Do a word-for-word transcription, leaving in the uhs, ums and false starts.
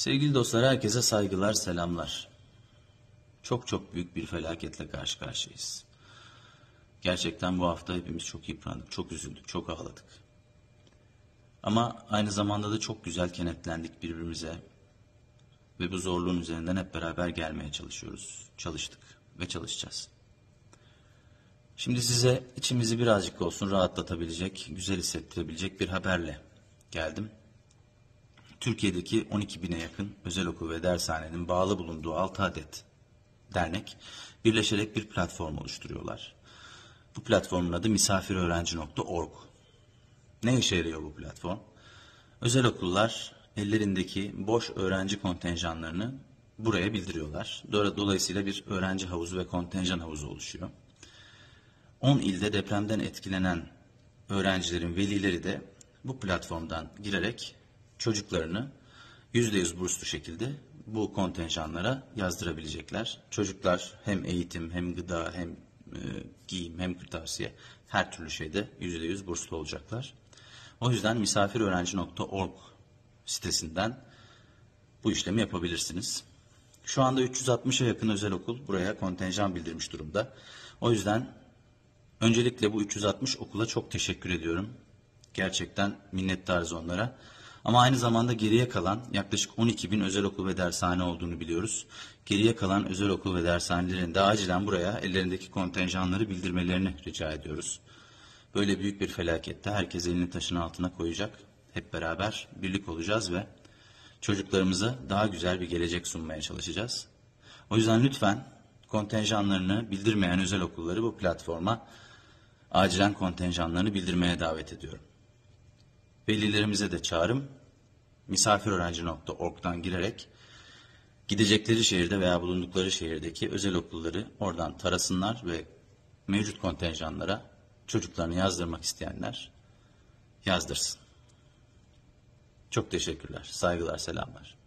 Sevgili dostlar, herkese saygılar, selamlar. Çok çok büyük bir felaketle karşı karşıyayız. Gerçekten bu hafta hepimiz çok yıprandık, çok üzüldük, çok ağladık. Ama aynı zamanda da çok güzel kenetlendik birbirimize ve bu zorluğun üzerinden hep beraber gelmeye çalışıyoruz. Çalıştık ve çalışacağız. Şimdi size içimizi birazcık olsun rahatlatabilecek, güzel hissettirebilecek bir haberle geldim. Türkiye'deki on iki bine yakın özel okul ve dershanenin bağlı bulunduğu altı adet dernek birleşerek bir platform oluşturuyorlar. Bu platformun adı misafiröğrenci nokta org. Ne işe yarıyor bu platform? Özel okullar ellerindeki boş öğrenci kontenjanlarını buraya bildiriyorlar. Dolayısıyla bir öğrenci havuzu ve kontenjan havuzu oluşuyor. on ilde depremden etkilenen öğrencilerin velileri de bu platformdan girerek çocuklarını yüzde yüz burslu şekilde bu kontenjanlara yazdırabilecekler. Çocuklar hem eğitim, hem gıda, hem e, giyim, hem kırtasiye her türlü şeyde yüzde yüz burslu olacaklar. O yüzden misafiröğrenci nokta org sitesinden bu işlemi yapabilirsiniz. Şu anda üç yüz altmışa yakın özel okul buraya kontenjan bildirmiş durumda. O yüzden öncelikle bu üç yüz altmış okula çok teşekkür ediyorum. Gerçekten minnettarız onlara. Ama aynı zamanda geriye kalan yaklaşık on iki bin özel okul ve dershane olduğunu biliyoruz. Geriye kalan özel okul ve dershanelerin de acilen buraya ellerindeki kontenjanları bildirmelerini rica ediyoruz. Böyle büyük bir felakette herkes elini taşın altına koyacak. Hep beraber birlik olacağız ve çocuklarımıza daha güzel bir gelecek sunmaya çalışacağız. O yüzden lütfen kontenjanlarını bildirmeyen özel okulları bu platforma acilen kontenjanlarını bildirmeye davet ediyorum. Velilerimize de çağrım, misafiröğrenci nokta org'dan girerek gidecekleri şehirde veya bulundukları şehirdeki özel okulları oradan tarasınlar ve mevcut kontenjanlara çocuklarını yazdırmak isteyenler yazdırsın. Çok teşekkürler, saygılar, selamlar.